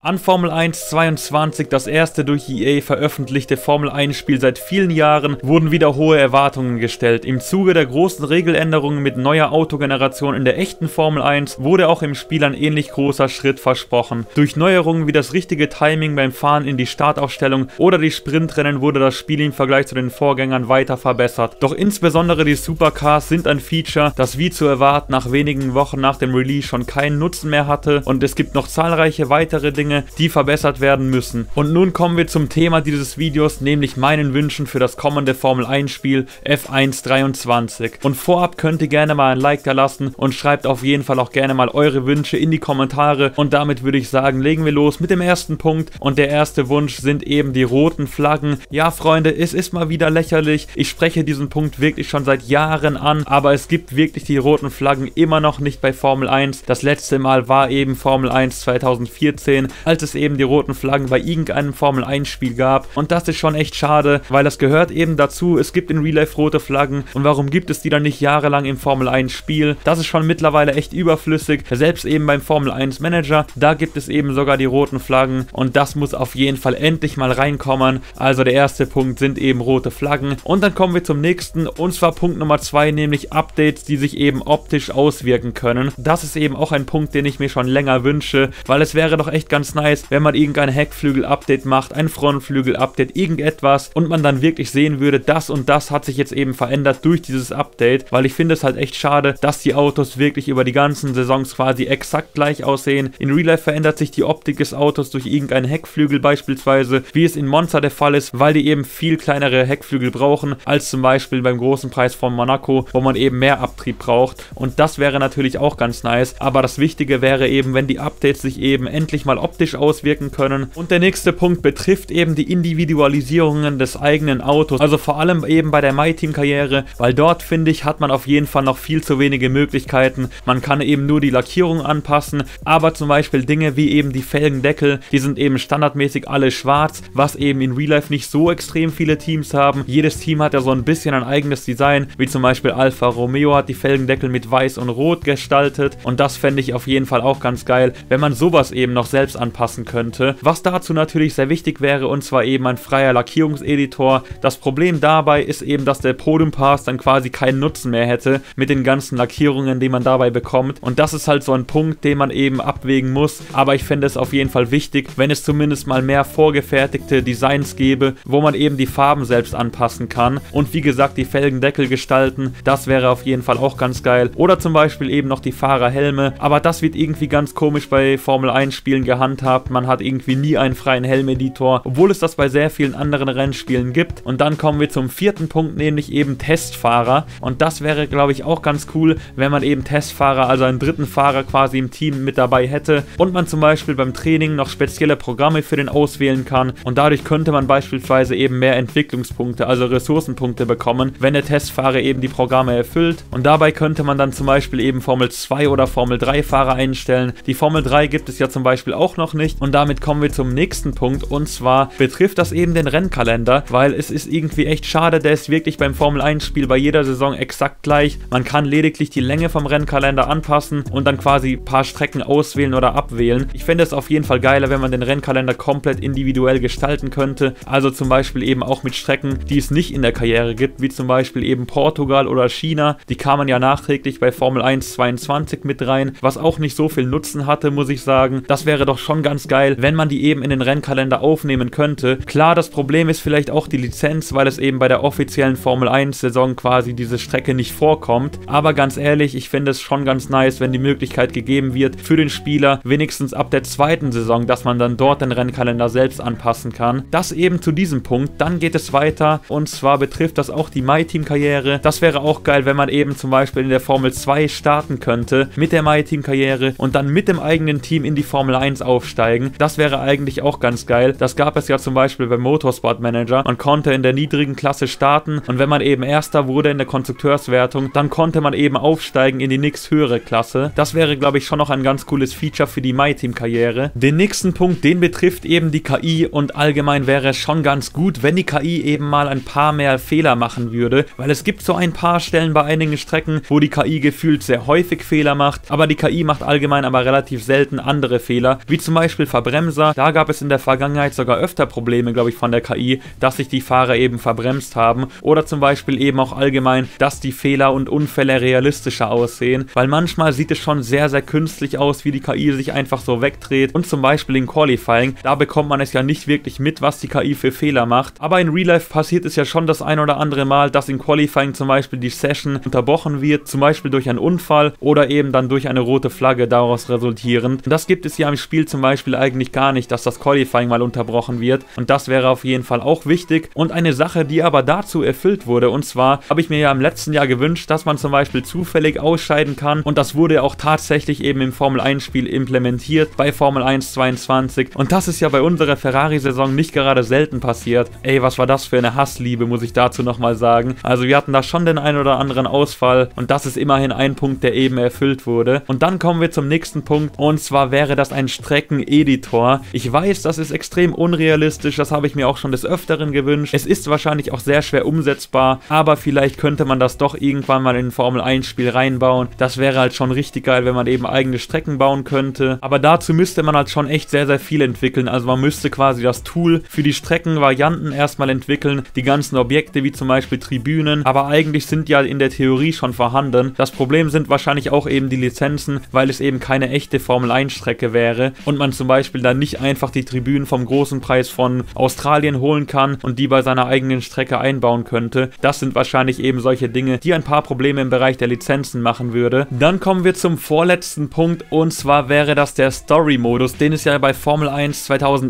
An Formel 1 22, das erste durch EA veröffentlichte Formel 1 Spiel seit vielen Jahren, wurden wieder hohe Erwartungen gestellt. Im Zuge der großen Regeländerungen mit neuer Autogeneration in der echten Formel 1 wurde auch im Spiel ein ähnlich großer Schritt versprochen. Durch Neuerungen wie das richtige Timing beim Fahren in die Startaufstellung oder die Sprintrennen wurde das Spiel im Vergleich zu den Vorgängern weiter verbessert. Doch insbesondere die Supercars sind ein Feature, das wie zu erwarten nach wenigen Wochen nach dem Release schon keinen Nutzen mehr hatte, und es gibt noch zahlreiche weitere Dinge, die verbessert werden müssen. Und nun kommen wir zum Thema dieses Videos, nämlich meinen Wünschen für das kommende Formel 1 Spiel F1 23. Und vorab könnt ihr gerne mal ein Like da lassen und schreibt auf jeden Fall auch gerne mal eure Wünsche in die Kommentare, und damit würde ich sagen, legen wir los mit dem ersten Punkt, und der erste Wunsch sind eben die roten Flaggen. Ja Freunde, es ist mal wieder lächerlich, ich spreche diesen Punkt wirklich schon seit Jahren an, aber es gibt wirklich die roten Flaggen immer noch nicht bei Formel 1. Das letzte Mal war eben Formel 1 2014, als es eben die roten Flaggen bei irgendeinem Formel 1 Spiel gab, und das ist schon echt schade, weil das gehört eben dazu. Es gibt in Real Life rote Flaggen, und warum gibt es die dann nicht jahrelang im Formel 1 Spiel? Das ist schon mittlerweile echt überflüssig, selbst eben beim Formel 1 Manager, da gibt es eben sogar die roten Flaggen, und das muss auf jeden Fall endlich mal reinkommen. Also der erste Punkt sind eben rote Flaggen, und dann kommen wir zum nächsten, und zwar Punkt Nummer 2, nämlich Updates, die sich eben optisch auswirken können. Das ist eben auch ein Punkt, den ich mir schon länger wünsche, weil es wäre doch echt ganz nice, wenn man irgendein Heckflügel-Update macht, ein Frontflügel-Update, irgendetwas, und man dann wirklich sehen würde, das und das hat sich jetzt eben verändert durch dieses Update, weil ich finde es halt echt schade, dass die Autos wirklich über die ganzen Saisons quasi exakt gleich aussehen. In Real Life verändert sich die Optik des Autos durch irgendeinen Heckflügel beispielsweise, wie es in Monza der Fall ist, weil die eben viel kleinere Heckflügel brauchen, als zum Beispiel beim großen Preis von Monaco, wo man eben mehr Abtrieb braucht, und das wäre natürlich auch ganz nice, aber das Wichtige wäre eben, wenn die Updates sich eben endlich mal optisch auswirken können. Und der nächste Punkt betrifft eben die Individualisierungen des eigenen Autos, also vor allem eben bei der MyTeam-Karriere, weil dort, finde ich, hat man auf jeden Fall noch viel zu wenige Möglichkeiten. Man kann eben nur die Lackierung anpassen, aber zum Beispiel Dinge wie eben die Felgendeckel, die sind eben standardmäßig alle schwarz, was eben in Real Life nicht so extrem viele Teams haben. Jedes Team hat ja so ein bisschen ein eigenes Design, wie zum Beispiel Alfa Romeo hat die Felgendeckel mit weiß und rot gestaltet, und das fände ich auf jeden Fall auch ganz geil, wenn man sowas eben noch selbst anpassen könnte. Was dazu natürlich sehr wichtig wäre, und zwar eben ein freier Lackierungseditor. Das Problem dabei ist eben, dass der Podium Pass dann quasi keinen Nutzen mehr hätte mit den ganzen Lackierungen, die man dabei bekommt, und das ist halt so ein Punkt, den man eben abwägen muss, aber ich fände es auf jeden Fall wichtig, wenn es zumindest mal mehr vorgefertigte Designs gäbe, wo man eben die Farben selbst anpassen kann, und wie gesagt die Felgendeckel gestalten, das wäre auf jeden Fall auch ganz geil, oder zum Beispiel eben noch die Fahrerhelme, aber das wird irgendwie ganz komisch bei Formel 1 Spielen gehandhabt. Man hat irgendwie nie einen freien Helmeditor, obwohl es das bei sehr vielen anderen Rennspielen gibt. Und dann kommen wir zum vierten Punkt, nämlich eben Testfahrer, und das wäre, glaube ich, auch ganz cool, wenn man eben Testfahrer, also einen dritten Fahrer quasi im Team mit dabei hätte, und man zum Beispiel beim Training noch spezielle Programme für den auswählen kann, und dadurch könnte man beispielsweise eben mehr Entwicklungspunkte, also Ressourcenpunkte bekommen, wenn der Testfahrer eben die Programme erfüllt, und dabei könnte man dann zum Beispiel eben Formel 2 oder Formel 3 Fahrer einstellen. Die Formel 3 gibt es ja zum Beispiel auch noch nicht, und damit kommen wir zum nächsten Punkt, und zwar betrifft das eben den Rennkalender, weil es ist irgendwie echt schade, der ist wirklich beim Formel 1 Spiel bei jeder Saison exakt gleich. Man kann lediglich die Länge vom Rennkalender anpassen und dann quasi ein paar Strecken auswählen oder abwählen. Ich fände es auf jeden Fall geiler, wenn man den Rennkalender komplett individuell gestalten könnte, also zum Beispiel eben auch mit Strecken, die es nicht in der Karriere gibt, wie zum Beispiel eben Portugal oder China, die kamen ja nachträglich bei Formel 1 22 mit rein, was auch nicht so viel Nutzen hatte, muss ich sagen. Das wäre doch schon ganz geil, wenn man die eben in den Rennkalender aufnehmen könnte. Klar, das Problem ist vielleicht auch die Lizenz, weil es eben bei der offiziellen Formel 1 Saison quasi diese Strecke nicht vorkommt, aber ganz ehrlich, ich finde es schon ganz nice, wenn die Möglichkeit gegeben wird für den Spieler, wenigstens ab der zweiten Saison, dass man dann dort den Rennkalender selbst anpassen kann. Das eben zu diesem Punkt. Dann geht es weiter, und zwar betrifft das auch die MyTeam-Karriere. Das wäre auch geil, wenn man eben zum Beispiel in der Formel 2 starten könnte mit der MyTeam-Karriere und dann mit dem eigenen Team in die Formel 1 aufsteigen. Das wäre eigentlich auch ganz geil. Das gab es ja zum Beispiel beim Motorsport Manager. Man konnte in der niedrigen Klasse starten, und wenn man eben Erster wurde in der Konstrukteurswertung, dann konnte man eben aufsteigen in die nächsthöhere Klasse. Das wäre, glaube ich, schon noch ein ganz cooles Feature für die MyTeam-Karriere. Den nächsten Punkt, den betrifft eben die KI, und allgemein wäre es schon ganz gut, wenn die KI eben mal ein paar mehr Fehler machen würde, weil es gibt so ein paar Stellen bei einigen Strecken, wo die KI gefühlt sehr häufig Fehler macht, aber die KI macht allgemein aber relativ selten andere Fehler, wie zum zum Beispiel Verbremser, da gab es in der Vergangenheit sogar öfter Probleme, glaube ich, von der KI, dass sich die Fahrer eben verbremst haben. Oder zum Beispiel eben auch allgemein, dass die Fehler und Unfälle realistischer aussehen, weil manchmal sieht es schon sehr, sehr künstlich aus, wie die KI sich einfach so wegdreht. Und zum Beispiel in Qualifying, da bekommt man es ja nicht wirklich mit, was die KI für Fehler macht. Aber in Real Life passiert es ja schon das ein oder andere Mal, dass in Qualifying zum Beispiel die Session unterbrochen wird, zum Beispiel durch einen Unfall oder eben dann durch eine rote Flagge daraus resultierend. Und das gibt es ja im Spiel zum Beispiel eigentlich gar nicht, dass das Qualifying mal unterbrochen wird. Und das wäre auf jeden Fall auch wichtig. Und eine Sache, die aber dazu erfüllt wurde, und zwar habe ich mir ja im letzten Jahr gewünscht, dass man zum Beispiel zufällig ausscheiden kann. Und das wurde auch tatsächlich eben im Formel 1 Spiel implementiert bei Formel 1 22. Und das ist ja bei unserer Ferrari-Saison nicht gerade selten passiert. Ey, was war das für eine Hassliebe, muss ich dazu nochmal sagen. Also wir hatten da schon den einen oder anderen Ausfall und das ist immerhin ein Punkt, der eben erfüllt wurde. Und dann kommen wir zum nächsten Punkt und zwar wäre das ein Streckeneditor. Ich weiß, das ist extrem unrealistisch, das habe ich mir auch schon des Öfteren gewünscht. Es ist wahrscheinlich auch sehr schwer umsetzbar, aber vielleicht könnte man das doch irgendwann mal in ein Formel 1 Spiel reinbauen. Das wäre halt schon richtig geil, wenn man eben eigene Strecken bauen könnte. Aber dazu müsste man halt schon echt sehr, sehr viel entwickeln. Also man müsste quasi das Tool für die Streckenvarianten erstmal entwickeln, die ganzen Objekte wie zum Beispiel Tribünen, aber eigentlich sind ja in der Theorie schon vorhanden. Das Problem sind wahrscheinlich auch eben die Lizenzen, weil es eben keine echte Formel 1 Strecke wäre und man zum Beispiel dann nicht einfach die Tribünen vom großen Preis von Australien holen kann und die bei seiner eigenen Strecke einbauen könnte. Das sind wahrscheinlich eben solche Dinge, die ein paar Probleme im Bereich der Lizenzen machen würde. Dann kommen wir zum vorletzten Punkt und zwar wäre das der Story-Modus, den es ja bei Formel 1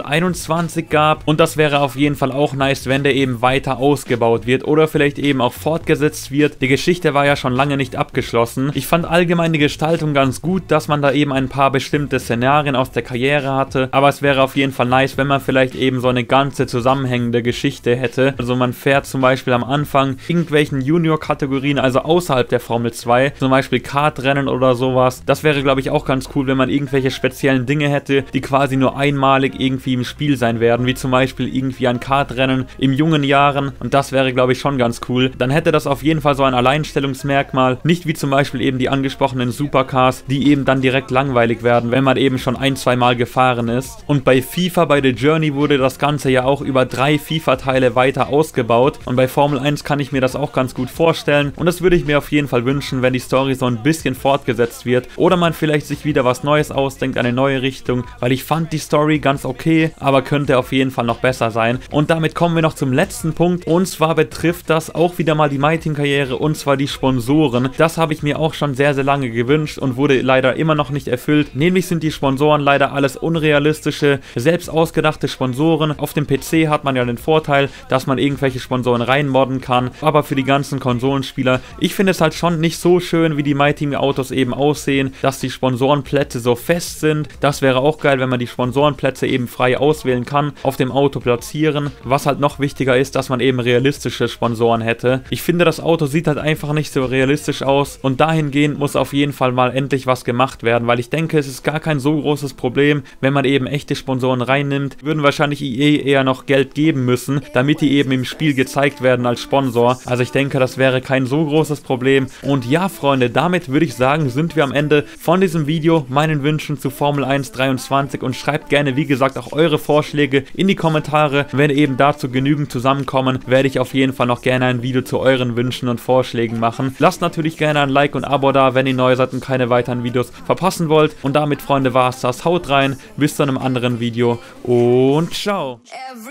2021 gab und das wäre auf jeden Fall auch nice, wenn der eben weiter ausgebaut wird oder vielleicht eben auch fortgesetzt wird. Die Geschichte war ja schon lange nicht abgeschlossen. Ich fand allgemein die Gestaltung ganz gut, dass man da eben ein paar bestimmte Szenarien aus der Karriere hatte, aber es wäre auf jeden Fall nice, wenn man vielleicht eben so eine ganze zusammenhängende Geschichte hätte. Also man fährt zum Beispiel am Anfang irgendwelchen Junior-Kategorien, also außerhalb der Formel 2, zum Beispiel Kartrennen oder sowas. Das wäre, glaube ich, auch ganz cool, wenn man irgendwelche speziellen Dinge hätte, die quasi nur einmalig irgendwie im Spiel sein werden, wie zum Beispiel irgendwie ein Kartrennen in jungen Jahren und das wäre, glaube ich, schon ganz cool. Dann hätte das auf jeden Fall so ein Alleinstellungsmerkmal, nicht wie zum Beispiel eben die angesprochenen Supercars, die eben dann direkt langweilig werden, wenn man eben schon ein, zwei Mal gefahren ist. Und bei FIFA, bei The Journey wurde das Ganze ja auch über 3 FIFA-Teile weiter ausgebaut und bei Formel 1 kann ich mir das auch ganz gut vorstellen und das würde ich mir auf jeden Fall wünschen, wenn die Story so ein bisschen fortgesetzt wird oder man vielleicht sich wieder was Neues ausdenkt, eine neue Richtung, weil ich fand die Story ganz okay, aber könnte auf jeden Fall noch besser sein. Und damit kommen wir noch zum letzten Punkt und zwar betrifft das auch wieder mal die MyTeam-Karriere und zwar die Sponsoren. Das habe ich mir auch schon sehr, sehr lange gewünscht und wurde leider immer noch nicht erfüllt. Nämlich sind die Sponsoren leider alles unrealistische, selbst ausgedachte Sponsoren. Auf dem PC hat man ja den Vorteil, dass man irgendwelche Sponsoren reinmodden kann, aber für die ganzen Konsolenspieler, ich finde es halt schon nicht so schön, wie die MyTeam-Autos eben aussehen, dass die Sponsorenplätze so fest sind. Das wäre auch geil, wenn man die Sponsorenplätze eben frei auswählen kann, auf dem Auto platzieren. Was halt noch wichtiger ist, dass man eben realistische Sponsoren hätte. Ich finde, das Auto sieht halt einfach nicht so realistisch aus und dahingehend muss auf jeden Fall mal endlich was gemacht werden, weil ich denke, es ist gar kein so großes Problem, wenn man eben echte Sponsoren reinnimmt, würden wahrscheinlich EA eher noch Geld geben müssen, damit die eben im Spiel gezeigt werden als Sponsor. Also ich denke, das wäre kein so großes Problem. Und ja, Freunde, damit würde ich sagen, sind wir am Ende von diesem Video, meinen Wünschen zu Formel 1 23 und schreibt gerne, wie gesagt, auch eure Vorschläge in die Kommentare. Wenn eben dazu genügend zusammenkommen, werde ich auf jeden Fall noch gerne ein Video zu euren Wünschen und Vorschlägen machen. Lasst natürlich gerne ein Like und Abo da, wenn ihr neu seid und keine weiteren Videos verpassen wollt. Und damit, Freunde, war es das. Haut rein, bis zu einem anderen Video und ciao!